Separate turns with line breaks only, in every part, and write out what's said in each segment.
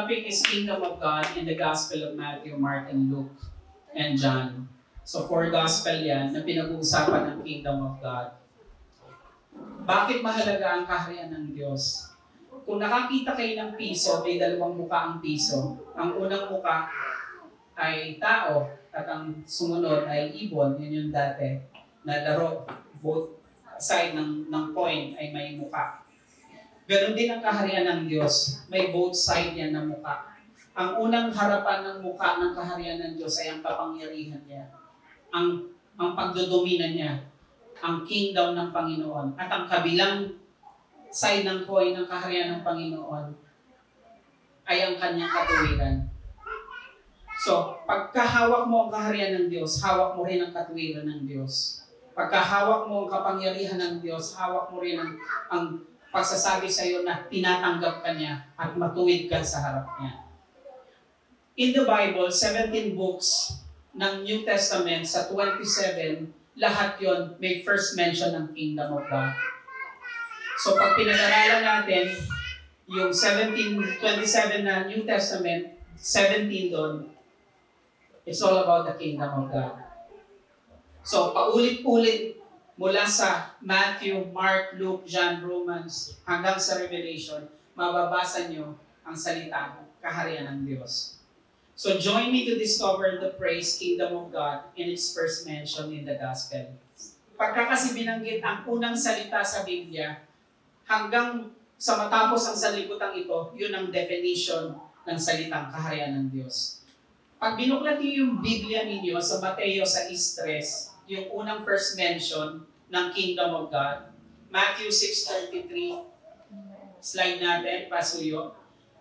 topic is Kingdom of God in the Gospel of Matthew, Mark, and Luke, and John. So 4 Gospel yan na pinag-uusapan ng Kingdom of God. Bakit mahalaga ang kaharian ng Diyos? Kung nakakita kayo ng piso, may dalawang muka ang piso. Ang unang muka ay tao at ang sumunod ay ibon. Yun yung dati na laro. Both side ng coin ay may muka. Ganon din ang kaharian ng Diyos. May both side yan na muka. Ang unang harapan ng muka ng kaharian ng Diyos ay ang kapangyarihan niya. Ang pagdodomina niya. Ang kingdom ng Panginoon. At ang kabilang side ng coin ng kaharian ng Panginoon ay ang kanyang katuwiran. So, pagkahawak mo ang kaharian ng Diyos, hawak mo rin ang katuwiran ng Diyos. Pagkahawak mo ang kapangyarihan ng Diyos, hawak mo rin ang pagsasabi sa iyo na tinatanggap ka niya at matuwid ka sa harap niya. In the Bible, 17 books ng New Testament sa 27, lahat yon may first mention ng Kingdom of God. So pag pinag-aralan natin yung 27 na New Testament, 17 doon, it's all about the Kingdom of God. So paulit-ulit mula sa Matthew, Mark, Luke, John, Romans, hanggang sa Revelation, mababasa nyo ang salita, kaharian ng Diyos. So join me to discover the praise Kingdom of God in its first mention in the Gospel. Pagka kasi binanggit ang unang salita sa Biblia, hanggang sa matapos ang salibutang ito, yun ang definition ng salitang kaharian ng Diyos. Pag binuklat niyo yung Biblia ninyo sa Mateo sa Istres, yung unang first mention ng Kingdom of God. Matthew 6:33. Slide natin, pasuyo.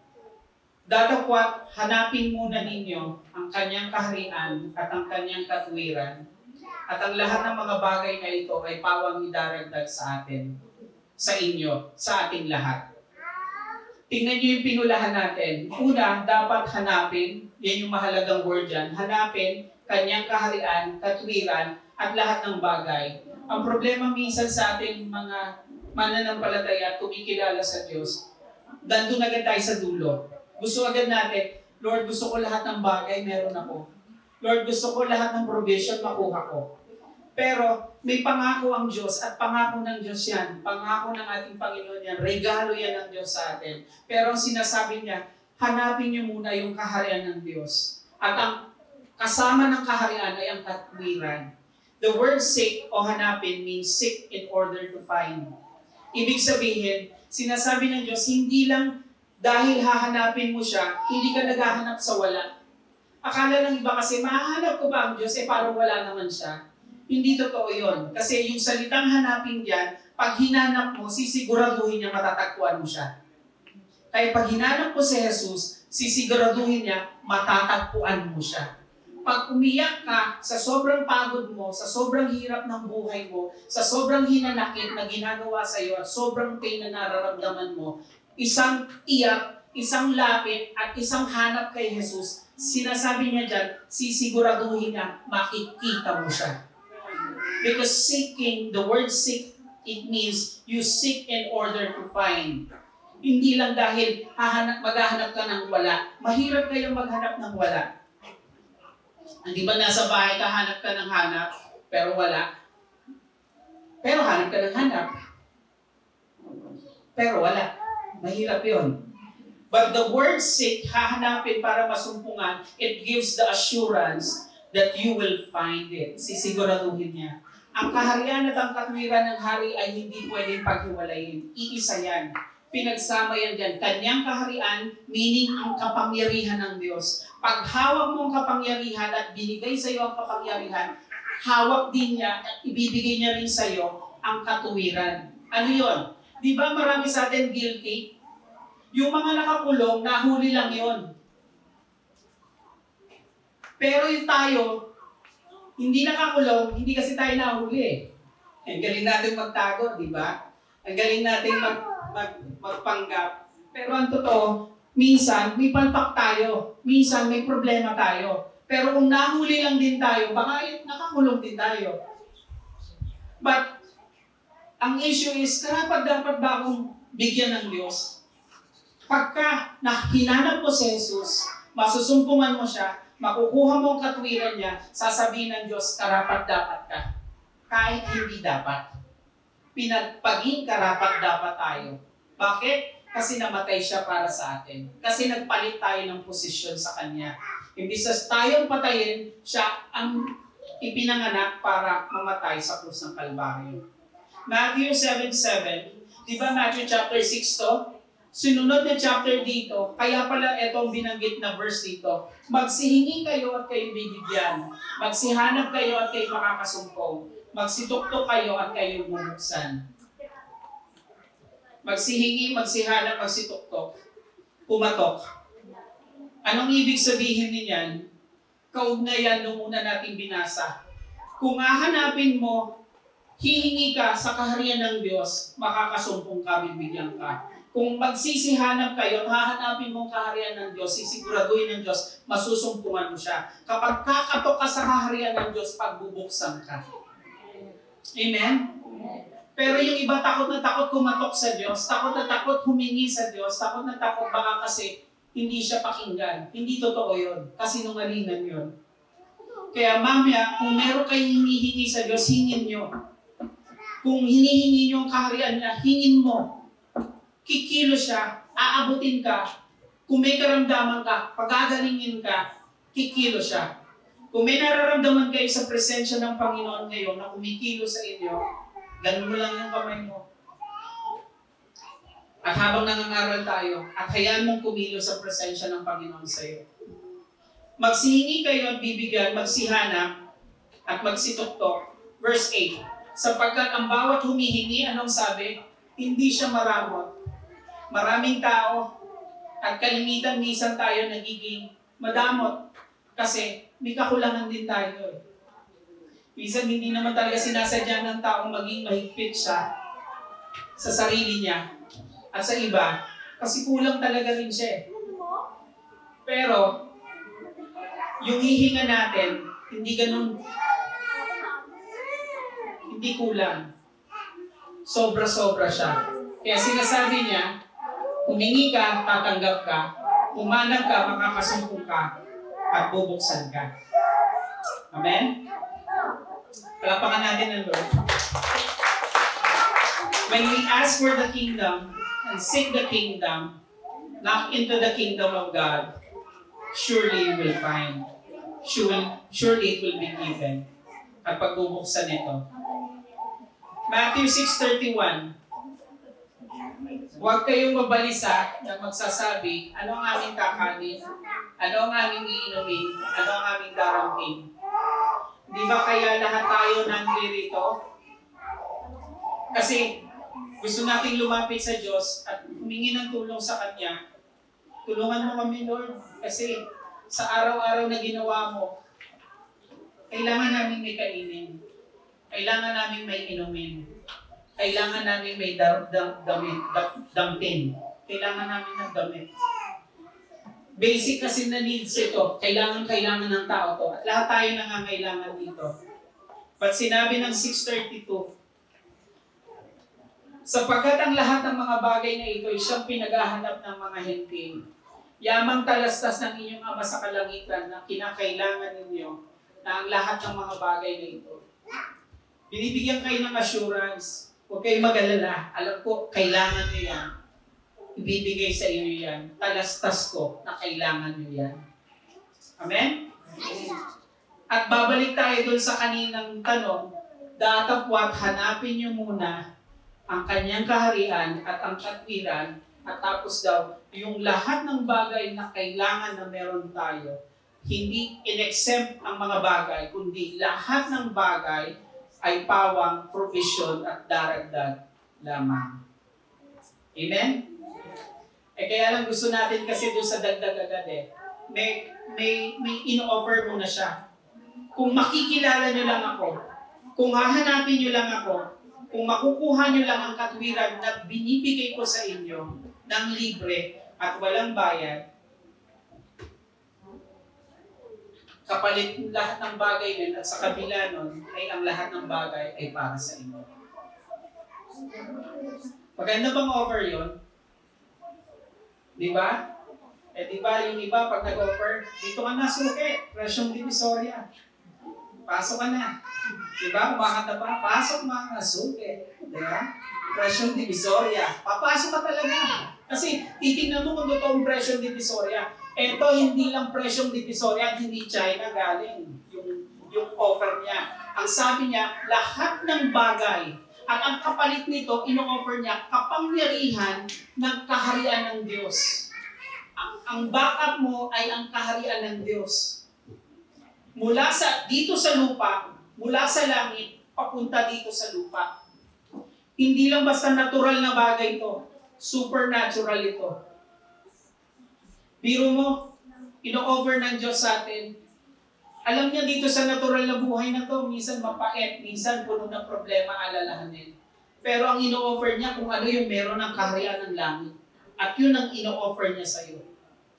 Datapwat, hanapin muna ninyo ang kanyang kaharian at ang kanyang katuwiran. At ang lahat ng mga bagay na ito ay pawang idaragdag sa atin, sa inyo, sa ating lahat. Tingnan niyo yung pinulahan natin. Una, dapat hanapin, yan yung mahalagang word dyan, hanapin kanyang kaharian, katuwiran, at lahat ng bagay. Ang problema minsan sa ating mga mananampalataya at kumikilala sa Diyos, dandun agad tayo sa dulo. Gusto agad natin, Lord, gusto ko lahat ng bagay, meron ako. Lord, gusto ko lahat ng provision, makuha ko. Pero may pangako ang Diyos at pangako ng Diyos yan. Pangako ng ating Panginoon yan. Regalo yan ng Diyos sa atin. Pero ang sinasabi niya, hanapin niyo muna yung kaharian ng Diyos. At ang kasama ng kaharian ay ang katuwiran. The word seek o hanapin means seek in order to find. Ibig sabihin, sinasabi ng Diyos, hindi lang dahil hahanapin mo siya, hindi ka naghahanap sa wala. Akala ng iba kasi, mahahanap ko ba ang Diyos? Parang wala naman siya. Hindi totoo yun. Kasi yung salitang hanapin diyan, pag hinanap mo, sisiguraduhin niya matatagpuan mo siya. Kaya pag hinanap mo si Jesus, sisiguraduhin niya matatagpuan mo siya. Pag umiyak ka sa sobrang pagod mo, sa sobrang hirap ng buhay mo, sa sobrang hinanakit na ginagawa sa iyo at sobrang pain na nararamdaman mo, isang iyak, isang lapit, at isang hanap kay Jesus, sinasabi niya dyan, sisiguraduhin niya, makikita mo siya. Because seeking, the word seek, it means you seek in order to find. Hindi lang dahil maghahanap ka ng wala. Mahirap kayong maghanap ng wala. Hindi ba nasa bahay ka, hanap ka ng hanap, pero wala? Pero hanap ka ng hanap. Pero wala. Mahirap yun. But the word seek, hahanapin para masumpungan, it gives the assurance that you will find it. Sisiguraduhin niya. Ang kaharian at ang katuwiran ng hari ay hindi pwedeng paghiwalayin. Iisa yan. Pinagsama yan dyan. Kanyang kaharian, meaning ang kapangyarihan ng Diyos. Pag hawak mo ang kapangyarihan at binigay sa iyo ang kapangyarihan, hawak din niya at ibibigay niya rin sa iyo ang katuwiran. Ano yun? Di ba marami sa atin guilty? Yung mga nakakulong, nahuli lang yon. Pero yung tayo, hindi nakakulong, hindi kasi tayo nahuli eh. Ang galing natin magtago, di ba? Ang galing natin magpanggap. Pero ang totoo, minsan may palpak tayo. Minsan may problema tayo. Pero kung nahuli lang din tayo, baka nakakulong din tayo. But, ang issue is, dapat ba akong bigyan ng Diyos? Pagka hinanap mo si Jesus, masusumpungan mo siya, makukuha mo ang katwiran niya, sasabihin ng Diyos, karapat-dapat ka. Kahit hindi dapat. Pinagpaging karapat-dapat tayo. Bakit? Kasi namatay siya para sa atin. Kasi nagpalit tayo ng posisyon sa Kanya. Imbis na tayong patayin, siya ang ipinanganak para mamatay sa krus ng Kalbaryo. Matthew 7:7, di ba Matthew chapter 6 to? Sunod na chapter dito, kaya pala itong binanggit na verse dito, magsihingi kayo at kayo bibigyan. Magsihanap kayo at kayo makakasumpong. Magsituktok kayo at kayo bubuksan. Magsihingi, magsihanap, magsituktok. Pumatok. Anong ibig sabihin niyan? Kaugnayan nung una nating binasa. Kung hahanapin mo, hihingi ka sa kaharian ng Diyos, makakasumpong ka, bibigyan ka. Kung magsisihanap kayo, hahanapin mong kaharian ng Diyos, sisiguraduhin ng Diyos, masusumpungan mo siya. Kapag kakatok ka sa kaharian ng Diyos, pagbubuksan ka. Amen? Pero yung iba takot na takot kumatok sa Diyos, takot na takot humingi sa Diyos, takot na takot baka kasi hindi siya pakinggan. Hindi totoo yun. Kasi nungalingan yun. Kaya mamaya, kung meron kayong hinihingi sa Diyos, hingin nyo. Kung hinihingi nyo ang kaharian niya, hingin mo. Kikilo siya, aabutin ka. Kung may karamdaman ka, pagagalingin ka, kikilo siya. Kung may nararamdaman kayo sa presensya ng Panginoon ngayon na kumikilo sa inyo, ganun mo lang yung kamay mo. At habang nangangaral tayo, at hayaan mong kumilo sa presensya ng Panginoon sa iyo. Magsihingi kayo at bibigyan, magsihanap, at magsituktok. Verse 8, sapagkat ang bawat humihingi, anong sabi? Hindi siya maramot. Maraming tao, at kalimitan minsan tayo nagiging madamot. Kasi may kakulangan din tayo. Minsan hindi naman talaga sinasadya ng taong maging mahigpit siya sa sarili niya at sa iba. Kasi kulang talaga rin siya. Pero, yung hihinga natin, hindi ganun. Hindi kulang. Sobra-sobra siya. Kaya sinasabi niya, humingi ka, tatanggap ka. Humanap ka, makakasumpong ka. At bubuksan ka. Amen? Palapakan natin ang Lord. When we ask for the kingdom and seek the kingdom, knock into the kingdom of God, surely you will find. Surely it will be given. At pagbubuksan ito. Matthew 6:31. Huwag kayong mabalisa na magsasabi, ano ang aming kakanin? Ano ang aming iinumin? Ano ang aming darangkin? Di ba kaya lahat tayo nandito? Kasi gusto nating lumapit sa Diyos at humingi ng tulong sa Kanya. Tulungan mo kami, Lord. Kasi sa araw-araw na ginawa mo, kailangan namin may kainin. Kailangan namin may inumin. Kailangan namin may dampin. Kailangan namin ng damit. Basic kasi na needs ito. Kailangan ng tao to. At lahat tayo nangangailangan dito. But sinabi ng 6:32, sapagkat ang lahat ng mga bagay na ito ay siyang pinaghahanap ng mga hentil. Yamang talastas ng inyong Ama sa kalangitan na kinakailangan ninyo na ang lahat ng mga bagay na ito. Binibigyan kayo ng assurance. Huwag kayong mag-alala. Alam ko, kailangan nyo yan. Ibibigay sa inyo yan. Talastas ko na kailangan nyo yan. Amen? At babalik tayo dun sa kaninang tanong, datapwat hanapin nyo muna ang kanyang kaharian at ang katwiran at tapos daw, yung lahat ng bagay na kailangan na meron tayo, hindi in-exempt ang mga bagay, kundi lahat ng bagay ay pawang provision at daragdag lamang. Amen? Kaya lang gusto natin kasi doon sa dagdag agad may ino-offer muna siya. Kung makikilala nyo lang ako, kung hahanapin nyo lang ako, kung makukuha nyo lang ang katwiran na binibigay ko sa inyo ng libre at walang bayad, kapalit lahat ng bagay din at sa kabila nun ay ang lahat ng bagay ay para sa inyo. Maganda bang offer yun? Di ba? Di ba yung iba pag nag-offer, dito ka na suki, presyong divisoria. Pasok ka na. Di ba? Umakanta pa, pasok mga suki. Di ba? Presyong divisoria. Papasok ka talaga. Kasi titignan mo kung totoong presyong divisoria. Ito hindi lang presyong divisoria at hindi China galing yung offer niya. Ang sabi niya, lahat ng bagay at ang kapalit nito, ino-offer niya kapangyarihan ng kaharian ng Diyos. Ang backup mo ay ang kaharian ng Diyos. Mula dito sa lupa, mula sa langit, papunta dito sa lupa. Hindi lang basta natural na bagay ito. Supernatural ito. Biro mo, ino-offer ng Diyos sa atin. Alam niya dito sa natural na buhay na to, minsan mapait, minsan puno ng problema, alalahanin. Pero ang ino-offer niya kung ano yung meron ng kaharian ng langit. At yun ang ino-offer niya sa iyo.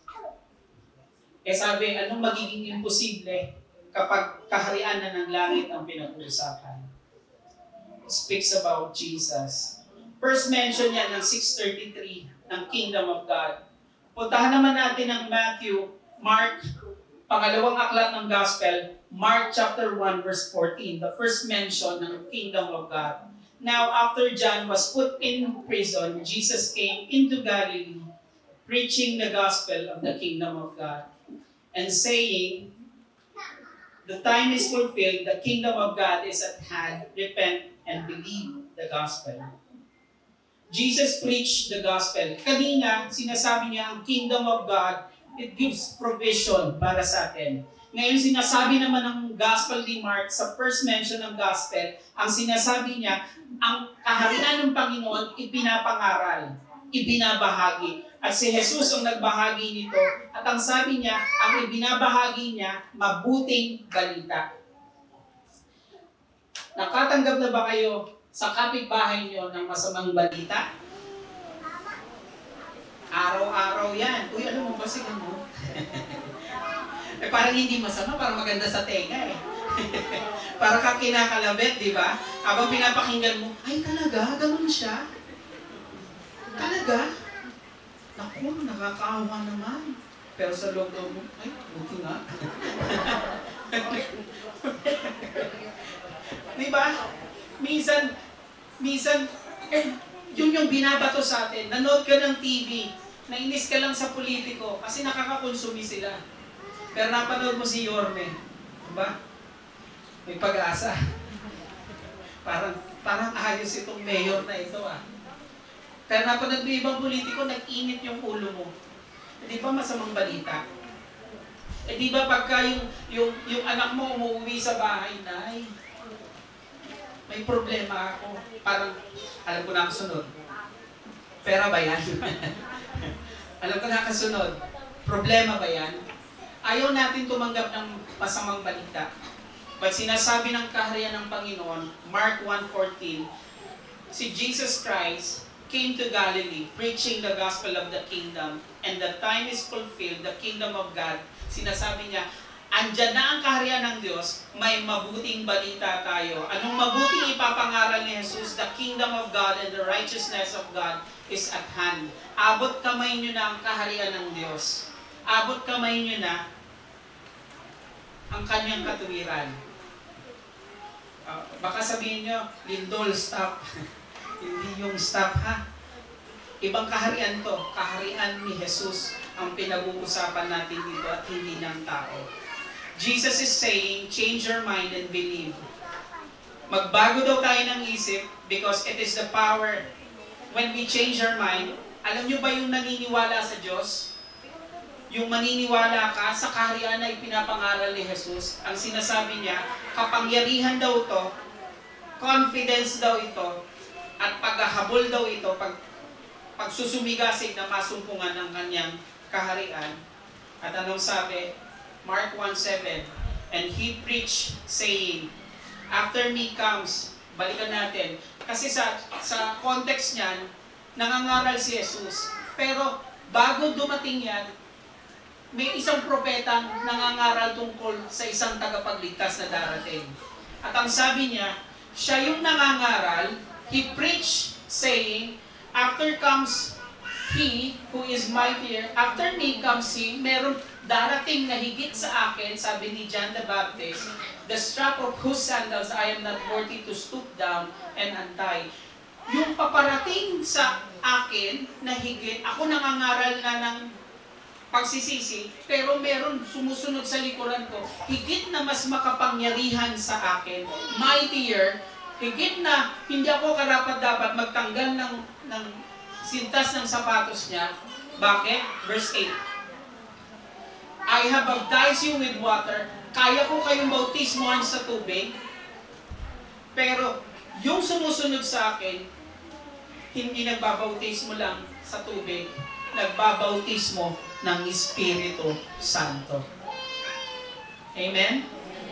Sabi, anong magiging imposible kapag kaharian na ng langit ang pinag-uusapan? Speaks about Jesus. First mention yan ng 6:33 ng Kingdom of God. Puntahan naman natin ang Matthew, Mark, pangalawang aklat ng Gospel, Mark chapter 1 verse 14, the first mention ng Kingdom of God. Now, after John was put in prison, Jesus came into Galilee, preaching the gospel of the Kingdom of God, and saying, the time is fulfilled, the Kingdom of God is at hand, repent and believe the gospel. Jesus preached the gospel. Kanina, sinasabi niya ang Kingdom of God, it gives provision para sa atin. Ngayon, sinasabi naman ng Gospel ni Mark, sa first mention ng Gospel, ang sinasabi niya, ang kaharian ng Panginoon, ipinapangaral, ibinabahagi. At si Jesus ang nagbahagi nito, at ang sabi niya, ang ibinabahagi niya, mabuting balita. Nakatanggap na ba kayo sa kapitbahay niyo ng masamang balita? Araw-araw yan. Uy, ano mo ba siya mo? Parang hindi masama, parang maganda sa tenga eh. Parang ka kinakalabit, di ba? Habang pinapakinggan mo, ay talaga, ganun siya. Talaga? Naku, nakakaawa naman. Pero sa loob mo, ay, buti nga. Di ba? Minsan, yun yung binabato sa atin. Nanood ka ng TV, nainis ka lang sa politiko kasi nakakakonsumi sila. Pero napanood mo si Yorme, diba? May pag-asa. Parang ayos itong mayor na ito ah. Pero napanood mo ibang politiko, nag-init yung ulo mo. Di ba masamang balita? Di ba pagka yung anak mo umuwi sa bahay, Nay, may problema ako. Parang, alam ko na kasunod. Pera ba yan? Alam ko na kasunod. Problema ba yan? Ayaw natin tumanggap ng masamang balita. But sinasabi ng kaharian ng Panginoon, Mark 1:14, si Jesus Christ came to Galilee, preaching the gospel of the kingdom, and the time is fulfilled, the kingdom of God. Sinasabi niya, andyan na ang kaharian ng Diyos, may mabuting balita tayo. Anong mabuting ipapangaral ni Jesus? The kingdom of God and the righteousness of God is at hand. Abot kamay nyo na ang kaharian ng Diyos. Abot kamay nyo na ang kanyang katuwiran. Baka sabihin nyo, Lindol, stop. Hindi yung stop ha. Ibang kaharian to. Kaharian ni Jesus ang pinag-uusapan natin dito at hindi ng tao. Jesus is saying, change your mind and believe. Magbago daw tayo ng isip because it is the power. When we change our mind, alam nyo ba yung naniniwala sa Diyos? Yung maniniwala ka sa kaharian na ipinapangaral ni Jesus, ang sinasabi niya, kapangyarihan daw ito, confidence daw ito, at paghahabol daw ito, pagsusumigasig na masumpungan ng kanyang kaharian. At anong sabi? Mark 1:7, and he preached, saying, after me comes, balikan natin, kasi sa context niyan, nangangaral si Jesus. Pero bago dumating yan, may isang propetang nangangaral tungkol sa isang tagapagligtas na darating. At ang sabi niya, siya yung nangangaral, he preached saying, after comes He who is mightier, after me comes he, meron darating na higit sa akin, sabi ni John the Baptist, the strap of whose sandals I am not worthy to stoop down and untie. Yung paparating sa akin na higit, ako nangangaral na ng pagsisisi, pero meron sumusunod sa likuran ko, higit na mas makapangyarihan sa akin, mightier, higit na hindi ako karapat-dapat magtanggal ng sintas ng sapatos niya. Bakit? Verse 8. I have baptized you with water. Kaya ko kayong bautismohan sa tubig. Pero yung sumusunod sa akin, hindi nagbabautismo lang sa tubig. Nagbabautismo ng Espiritu Santo. Amen?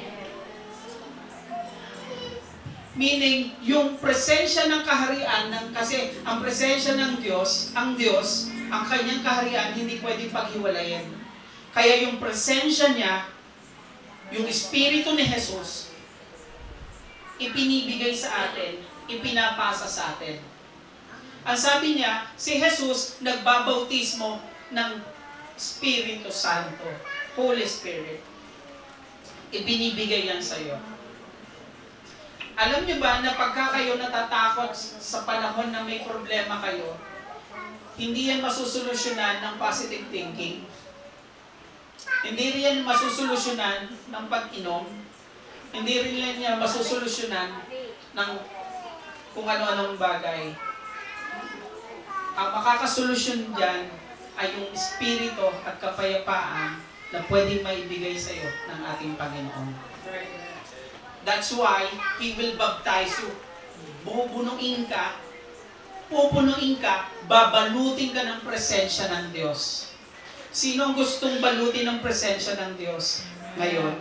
Meaning, yung presensya ng kaharian, kasi ang presensya ng Diyos, ang kanyang kaharian, hindi pwedeng paghiwalayin. Kaya yung presensya niya, yung Espiritu ni Jesus, ipinibigay sa atin, ipinapasa sa atin. Ang sabi niya, si Jesus nagbabautismo ng Espiritu Santo, Holy Spirit. Ibinibigay yan sa iyo. Alam niyo ba na pagka kayo natatakot sa panahon na may problema kayo, hindi yan masusolusyonan ng positive thinking. Hindi rin yan masusolusyonan ng pag-inom. Hindi rin yan masusolusyonan ng kung ano-anong bagay. Ang makakasolusyon dyan ay yung espiritu at kapayapaan na pwedeng maibigay sa iyo ng ating Panginoon. That's why He will baptize you. Pupunuin ka, babalutin ka ng presensya ng Diyos. Sino ang gustong balutin ng presensya ng Diyos ngayon?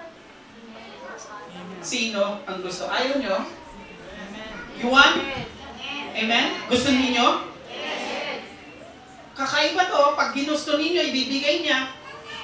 Sino ang gusto? Ayaw nyo? You want? Amen? Gusto ninyo? Kakaiba to, pag ginusto ninyo, ibibigay niya.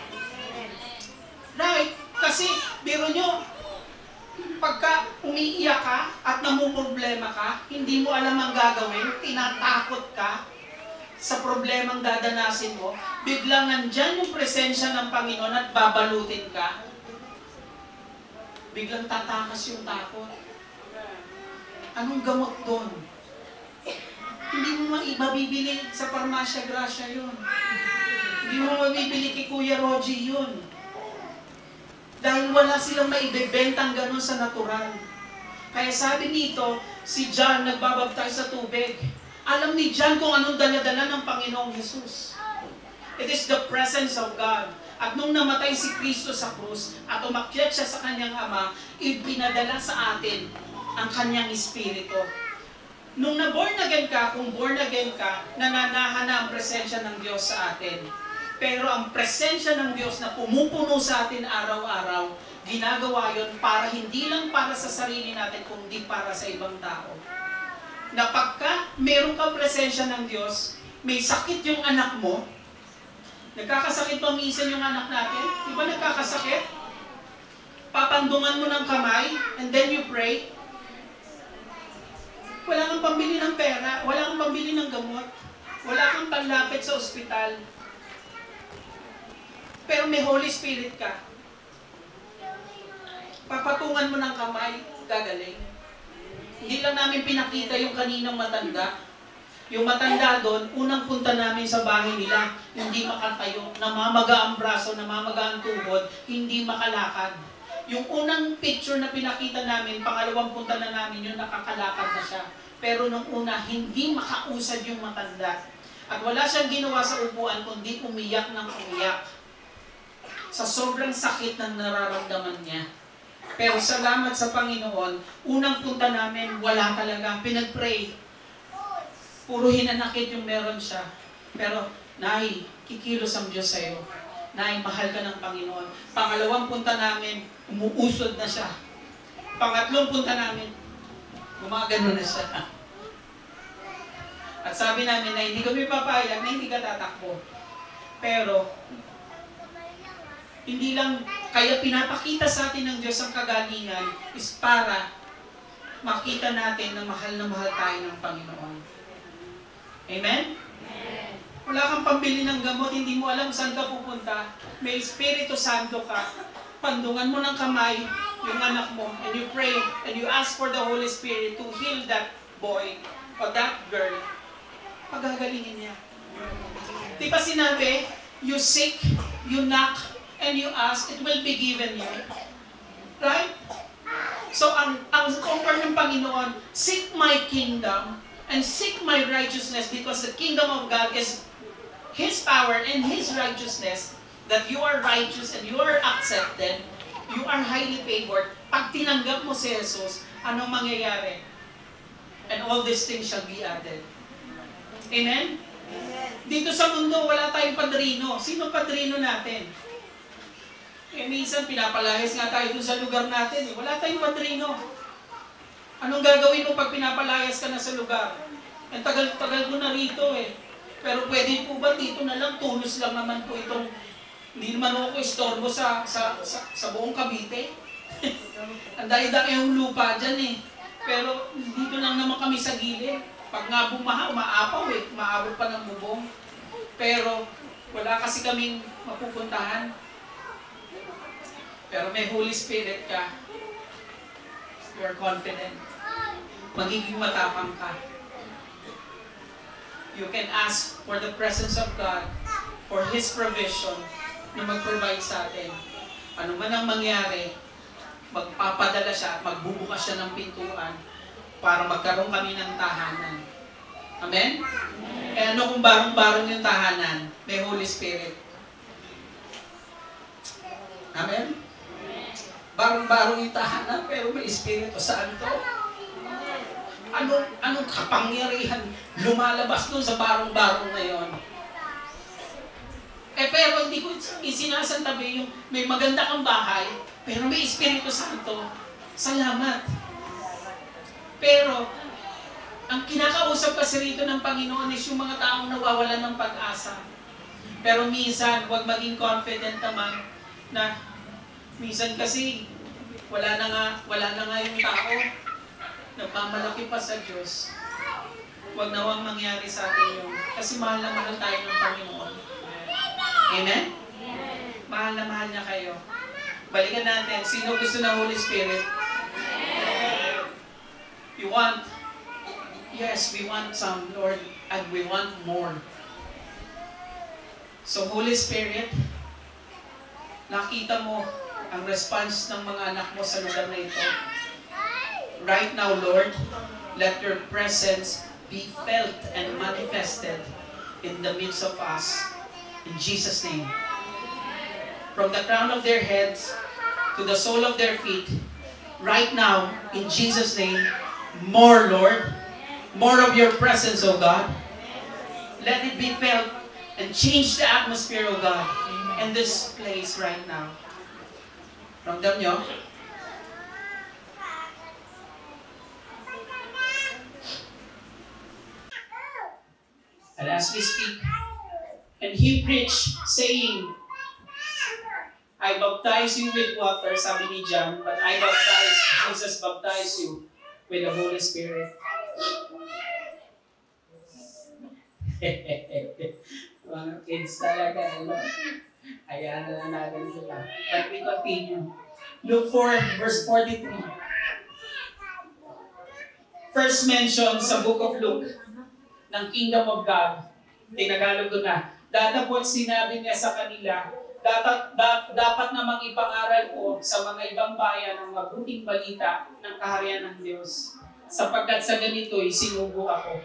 Right? Kasi, biro nyo, pagka umiiyak ka at namumroblema ka, hindi mo alam ang gagawin, tinatakot ka sa problemang dadanasin mo, biglang nandyan yung presensya ng Panginoon at babalutin ka, biglang tatakas yung takot. Anong gamot doon? Hindi mo mabibili sa Farmacia Gracia yun. Hindi mo mabibili kay Kuya Rogie yun. Dahil wala silang maibebentang ganun sa natural. Kaya sabi nito, si John nagbabaptize sa tubig. Alam ni John kung anong dala-dala ng Panginoong Jesus. It is the presence of God. At nung namatay si Kristo sa krus at umakyat siya sa kanyang Ama, ipinadala sa atin ang kanyang Espiritu. Nung na-born again ka, kung born again ka, nananahan na ang presensya ng Diyos sa atin. Pero ang presensya ng Diyos na pumupuno sa atin araw-araw, ginagawa yon para hindi lang para sa sarili natin, kundi para sa ibang tao. Na pagka meron kang presensya ng Diyos, may sakit yung anak mo, nagkakasakit pa minsan yung anak natin, di ba nagkakasakit? Papandungan mo ng kamay, and then you pray. Wala kang pambili ng pera, wala kang pambili ng gamot, wala kang panlapit sa ospital. Pero may Holy Spirit ka. Papatungan mo ng kamay, gagaling. Hindi lang namin pinakita yung kaninang matanda. Yung matanda doon, unang punta namin sa bahay nila, hindi makatayo, namamaga ang braso, namamaga ang tuhod, hindi makalakad. Yung unang picture na pinakita namin, pangalawang punta na namin yun, nakakalakad na siya. Pero nung una, hindi makausad yung matanda. At wala siyang ginawa sa upuan, kundi umiyak ng umiyak. Sa sobrang sakit na nararamdaman niya. Pero salamat sa Panginoon, unang punta namin, wala talaga. Pinag-pray. Puro hinanakit yung meron siya. Pero, Nay, kikilos ang Diyos sa'yo. Nay, mahal ka ng Panginoon. Pangalawang punta namin, umuusod na siya. Pangatlong punta namin, gumagano na siya. At sabi namin na hindi kami papayag na hindi ka tatakbo. Pero, hindi lang, kaya pinapakita sa atin ng Diyos ang kagalingan is para makita natin na mahal tayo ng Panginoon. Amen? Wala kang pambili ng gamot, hindi mo alam saan ka pupunta. May Espiritu Santo ka. Pandungan mo ng kamay yung anak mo, and you pray, and you ask for the Holy Spirit to heal that boy or that girl. Pagagalingin niya. Di ba sinabi, you seek, you knock, and you ask, it will be given you. Right? So, ang offer ng Panginoon, seek my kingdom, and seek my righteousness, because the kingdom of God is His power and His righteousness, that you are righteous and you are accepted, you are highly favored. Pag tinanggap mo si Jesus, anong mangyayari? And all these things shall be added. Amen? Dito sa mundo, wala tayong padrino. Sino padrino natin? Minsan, pinapalayas nga tayo dun sa lugar natin. Wala tayong padrino. Anong gagawin mo pag pinapalayas ka na sa lugar? Ang tagal-tagal mo na rito eh. Pero pwede po ba dito na lang, tulos lang naman po itong, hindi naman ako istorbo sa buong Cavite. Ang dami-dami yung lupa dyan eh. Pero dito lang naman kami sa gilid. Pag nga bumaha, umaapaw eh. Umaabot pa ng bubong. Pero wala kasi kaming mapupuntahan. Pero may Holy Spirit ka. You are confident. Magiging matapang ka. You can ask for the presence of God, for His provision, na mag-provide sa atin. Ano man ang mangyari, magpapadala siya, magbubukas siya ng pintuan para magkaroon kami ng tahanan. Amen? Eh ano kung barong-barong yung tahanan? May Holy Spirit. Amen? Barong-barong yung tahanan, pero may Espiritu Santo. Anong kapangyarihan lumalabas doon sa barong-barong na yon? Eh pero hindi ko isinasantabi yung may maganda kang bahay, pero may Espiritu Santo. Salamat. Pero, ang kinakausap kasi rito ng Panginoon is yung mga taong nawawalan ng pag-asa. Pero minsan, huwag maging confident naman na minsan kasi wala na nga yung tao. Nagmamalaki pa sa Diyos. Huwag nawang mangyari sa atin yun. Kasi mahal na mahal tayo ng Panginoon. Amen? Mahal na mahal niya kayo. Balikan natin. Sino gusto ng Holy Spirit? You want? Yes, we want some, Lord, and we want more. So, Holy Spirit, nakita mo ang response ng mga anak mo sa lugar na ito. Right now, Lord, let your presence be felt and manifested in the midst of us. In Jesus' name. From the crown of their heads to the sole of their feet, right now, in Jesus' name, more, Lord. More of your presence, O God. Let it be felt and change the atmosphere, O God, in this place right now. Ramdam nyo? And as we speak, and he preached, saying, I baptize you with water, sabi ni John, but Jesus baptize you with the Holy Spirit. Mga kids talaga, ano? Hayaan na lang natin sila. But we continue. Luke 4, verse 43. First mention sa book of Luke, ng Kingdom of God. Tinagalog ko na. Datapot sinabi niya sa kanila, dapat namang ipangaral ko sa mga ibang bayan ang mabuting balita ng kaharian ng Diyos. Sapagkat sa ganito'y sinugo ako.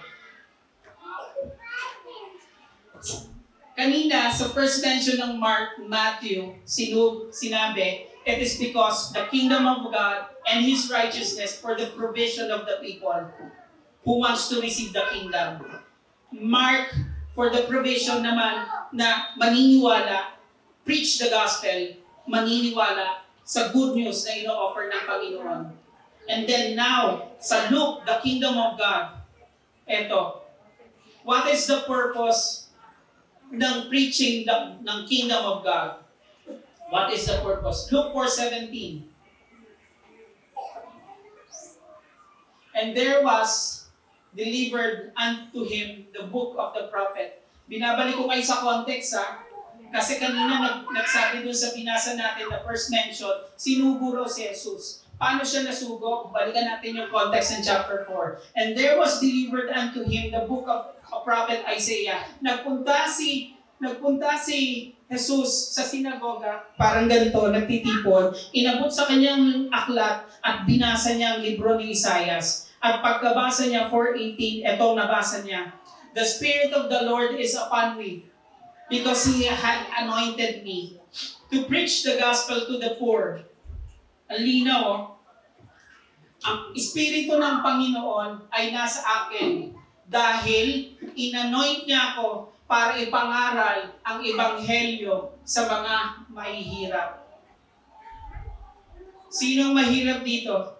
Kanina, sa first mention ng Matthew, sinabi, it is because the kingdom of God and His righteousness for the provision of the people who wants to receive the kingdom. Mark, for the provision naman na maniniwala, preach the gospel, maniniwala sa good news na ino-offer ng Panginoon. And then now, sa Luke, the kingdom of God. Eto, what is the purpose ng preaching ng kingdom of God? What is the purpose? Luke 4:17. And there was delivered unto him the book of the prophet. Binabalik ko kayo sa context, ha? Kasi kanina nagsabi doon sa binasa natin na first mention, sinugo raw si Jesus. Paano siya nasugo? Balikan natin yung context in chapter 4. And there was delivered unto him the book of prophet Isaiah. Nagpunta si Jesus sa sinagoga, parang ganito, nagtitipon, inabot sa kanyang aklat at binasa niya ang libro ni Isaias. At pagkabasa niya, 4:18, etong nabasa niya, "The Spirit of the Lord is upon me, because He had anointed me to preach the gospel to the poor." Ang linaw, oh. Ang Espiritu ng Panginoon ay nasa akin dahil inanoint niya ako para ipangaral ang ebanghelyo sa mga mahihirap. Sinong mahirap dito?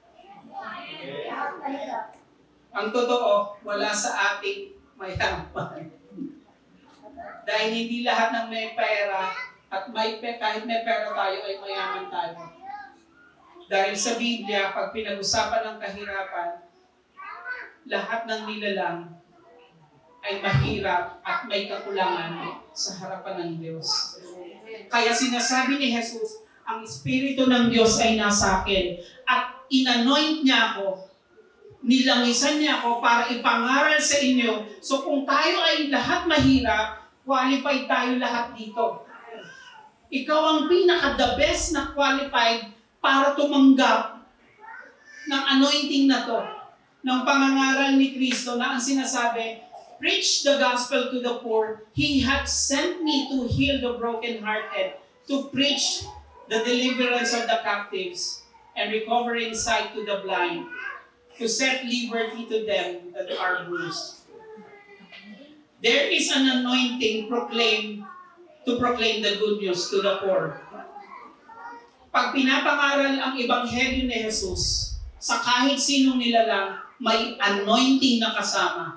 Ang totoo, wala sa ating mayaman. Dahil hindi lahat ng may pera at kahit may pera tayo ay mayaman tayo. Dahil sa Biblia, pag pinag-usapan ng kahirapan, lahat ng nilalang ay mahirap at may kakulangan sa harapan ng Diyos. Kaya sinasabi ni Jesus, ang Espiritu ng Diyos ay nasa akin at inanoint niya ako, nilangisan niya ako para ipangaral sa inyo. So kung tayo ay lahat mahirap, qualified tayo lahat dito. Ikaw ang pinaka-the best na qualified para tumanggap ng anointing na to, ng pangangaral ni Kristo na ang sinasabi, preach the gospel to the poor. He had sent me to heal the brokenhearted, to preach the deliverance of the captives, and recovering sight to the blind, to set liberty to them that are bruised. There is an anointing to proclaim the good news to the poor. Pag pinapangaral ang ebanghelyo ni Jesus, sa kahit sinong nilalang, may anointing na kasama.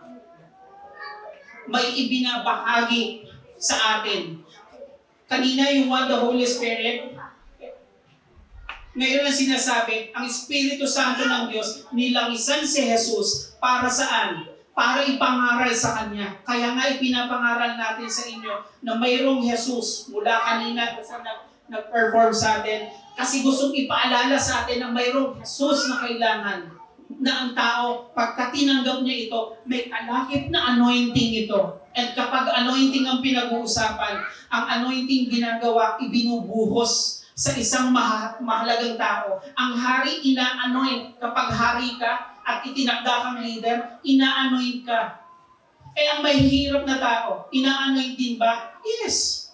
May ibinabahagi sa atin. Kanina yung one, the Holy Spirit. Ngayon ang sinasabi, ang Espiritu Santo ng Diyos, nilangisan si Jesus para saan? Para ipangaral sa Kanya. Kaya nga ipinapangaral natin sa inyo na mayroong Jesus mula kanina sa nag-perform sa atin. Kasi gustong ipaalala sa atin na mayroong Jesus na kailangan. Na ang tao, pagka tinanggap niya ito, may kalakip na anointing ito. At kapag anointing ang pinag-uusapan, ang anointing ginagawa, ibinubuhos sa isang mahalagang tao. Ang hari ina-anoint. Kapag hari ka at itinakda kang leader, ina-anoint ka. Eh ang mahihirap na tao, ina-anoint din ba? Yes.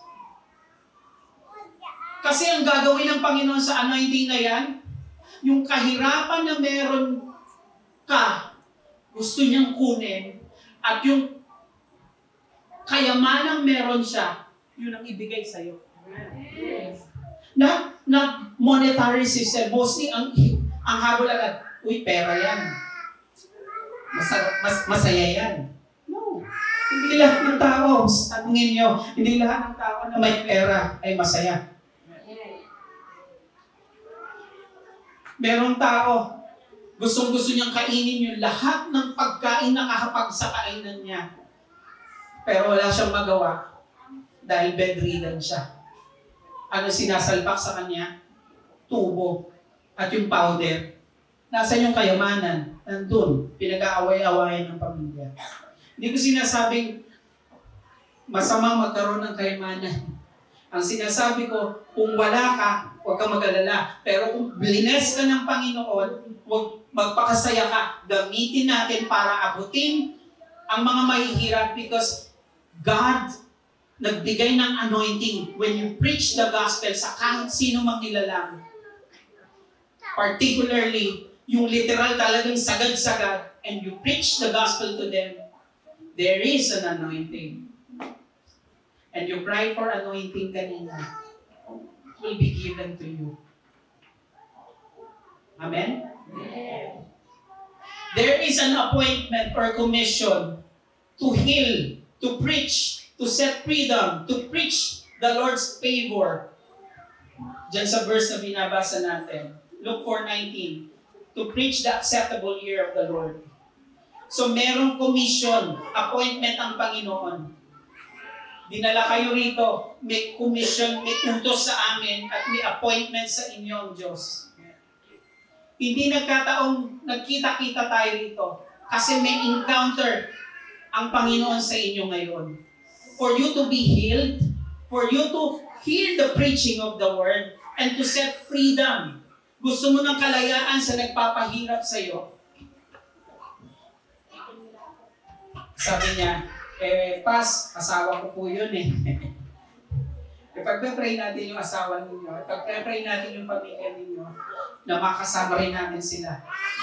Kasi ang gagawin ng Panginoon sa anointing na yan, yung kahirapan na meron ka, gusto niyang kunin, at yung kayamanang meron siya, yun ang ibigay sa'yo. Na monetary system, mostly ang habol agad, uy, pera yan. Masaya yan. No. Hindi lahat ng tao, tanungin nyo, hindi lahat ng tao na may pera ay masaya. Merong tao, gustong-gusto niyang kainin yung lahat ng pagkain na kahapag sa kainan niya. Pero wala siyang magawa dahil bedridden siya. Ano sinasalpak sa kanya? Tubo at yung powder. Nasaan yung kayamanan? Nandun. Pinag-aaway-awayan ng pamilya. Hindi ko sinasabing masamang magkaroon ng kayamanan. Ang sinasabi ko, kung wala ka, huwag kang mag-alala. Pero kung bless ka ng Panginoon, huwag magpakasaya ka. Gamitin natin para abutin ang mga mahihirap because God nagbigay ng anointing when you preach the gospel sa kahit sino mang nilalang. Particularly, yung literal talagang sagad-sagad and you preach the gospel to them, there is an anointing. And you cry for anointing kanina, it will be given to you. Amen? Amen. There is an appointment or commission to heal, to preach, to set freedom, to preach the Lord's favor. Diyan sa verse na binabasa natin, Luke 4:19, to preach the acceptable year of the Lord. So merong commission, appointment ang Panginoon. Dinala kayo rito, may commission, may utos sa amin, at may appointment sa inyo ang Diyos. Hindi nagkataong nagkita-kita tayo rito kasi may encounter ang Panginoon sa inyo ngayon. For you to be healed, for you to hear the preaching of the Word, and to set freedom. Gusto mo ng kalayaan sa nagpapahirap sa iyo. Sabi niya, Pas, asawa ko po yun eh. Ipag-pray natin yung asawa ninyo, ipag-pray natin yung pamilya ninyo, na makasama rin natin sila.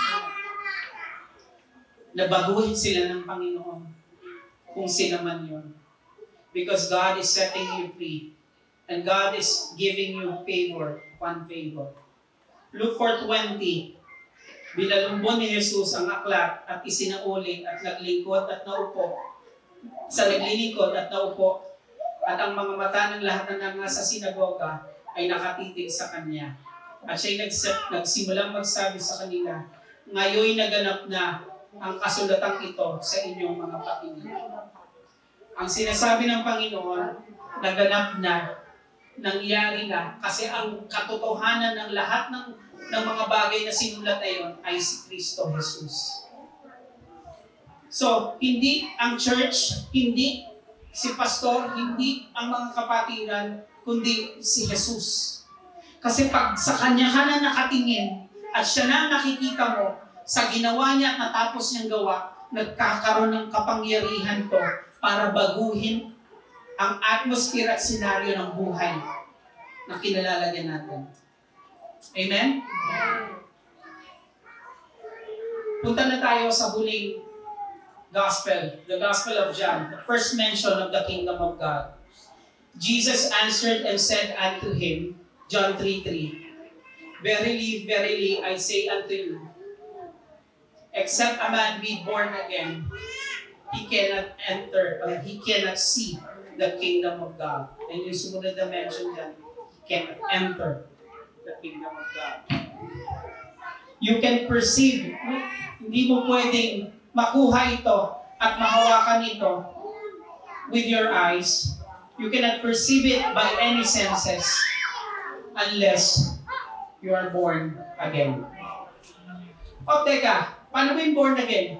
Nabaguhin sila ng Panginoon, kung sila man yun. Because God is setting you free. And God is giving you favor, one favor. Luke 4:20, binalumbon ni Jesus ang aklat at isinauli at naglingkod at naupo. Sa naglilingkod at naupo, at ang mga mata ng lahat ng nasa sinagoga ay nakatitig sa kanya. At siya'y nagsimulang magsabi sa kanila, ngayon naganap na ang kasulatang ito sa inyong mga pakinggan. Ang sinasabi ng Panginoon, naganap na, nangyari na, kasi ang katotohanan ng lahat ng mga bagay na sinulat na yun ay si Kristo Jesus. So, hindi ang church, hindi si pastor, hindi ang mga kapatiran, kundi si Jesus. Kasi pag sa Kanya ka na nakatingin at siya na nakikita mo sa ginawa niya at natapos niyang gawa, nagkakaroon ng kapangyarihan to para baguhin ang atmosphere at senaryo ng buhay na kinalalagyan natin. Amen? Punta na tayo sa huling gospel, the Gospel of John, the first mention of the kingdom of God. Jesus answered and said unto him, John 3:3, Verily, verily, I say unto you, except a man be born again, he cannot enter, or he cannot see the kingdom of God. And yung sumunod na mention dyan, he cannot enter the kingdom of God. You can perceive, hindi mo pwedeng makuha ito at mahawakan ito with your eyes. You cannot perceive it by any senses unless you are born again. O teka, paano ba yung born again?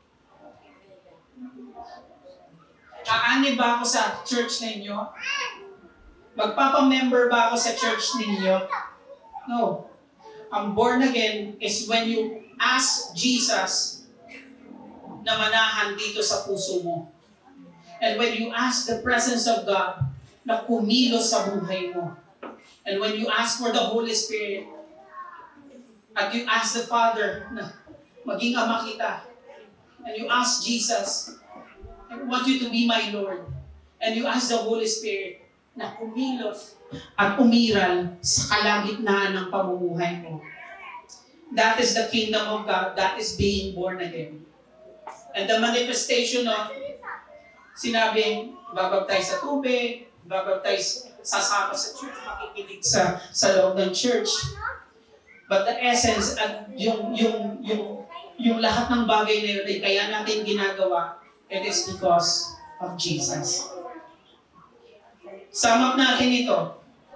Aanib ba ako sa church ninyo? Magpapamember ba ako sa church ninyo? No. Ang born again is when you ask Jesus na manahan dito sa puso mo. And when you ask the presence of God na kumilos sa buhay mo. And when you ask for the Holy Spirit at you ask the Father na maging ama kita. And you ask Jesus, I want you to be my Lord. And you ask the Holy Spirit na kumilos at umiral sa kalagitnaan ng pamumuhay mo. That is the kingdom of God. That is being born again. And the manifestation of, sinabi, babaptize sa tubig, babaptize sasama sa church, makikinig sa loob ng church. But the essence at yung lahat ng bagay na yun, kaya natin ginagawa, it is because of Jesus. Sum up natin ito.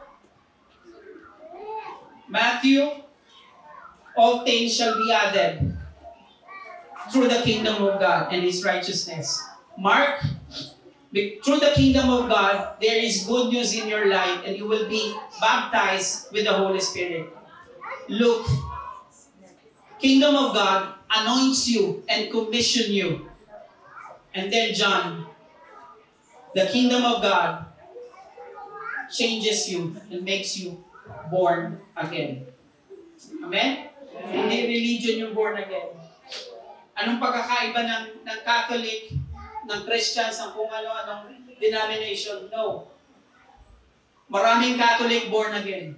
Matthew, all things shall be added through the kingdom of God and His righteousness. Mark, through the kingdom of God, there is good news in your life and you will be baptized with the Holy Spirit. Luke, kingdom of God anoints you and commission you. And then John, the kingdom of God changes you and makes you born again. Amen? Hindi religion yung born again. Anong pagkakaiba ng Catholic, ng Christians, ng kung ano-anong denomination? No. Maraming Catholic born again.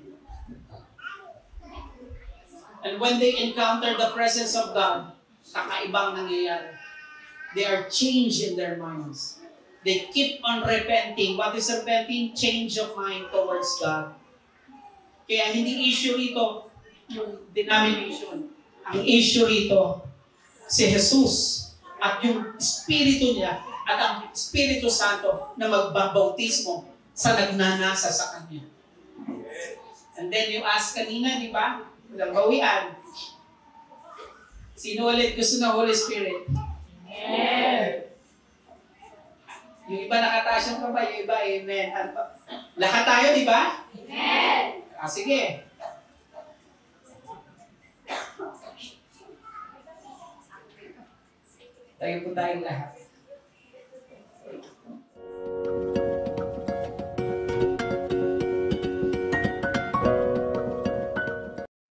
And when they encounter the presence of God, kakaibang nangyayari. They are changed in their minds. They keep on repenting. What is repenting? Change of mind towards God. Kaya hindi issue rito yung denomination. Ang issue rito, si Jesus at yung Espiritu niya at ang Espiritu Santo na magbabautismo sa nagnanasa sa Kanya. And then you ask kanina, di ba? Walang bawian. Sino ulit gusto ng Holy Spirit? Amen. Yung iba nakataas yung kamay, yung iba, amen. Lahat tayo, di ba? Amen. Sige. Tayo po tayong lahat.